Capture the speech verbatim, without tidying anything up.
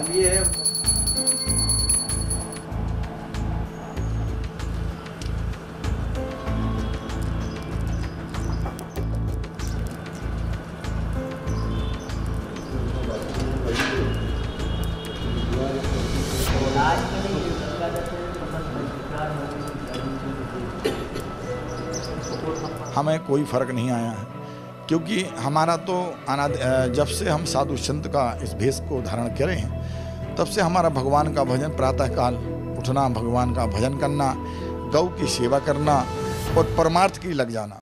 अब ये है हमें कोई फर्क नहीं आया है, क्योंकि हमारा तो अनाद जब से हम साधु संत का इस भेष को धारण करे हैं तब से हमारा भगवान का भजन, प्रातःकाल उठना, भगवान का भजन करना, गौ की सेवा करना और परमार्थ की लग जाना।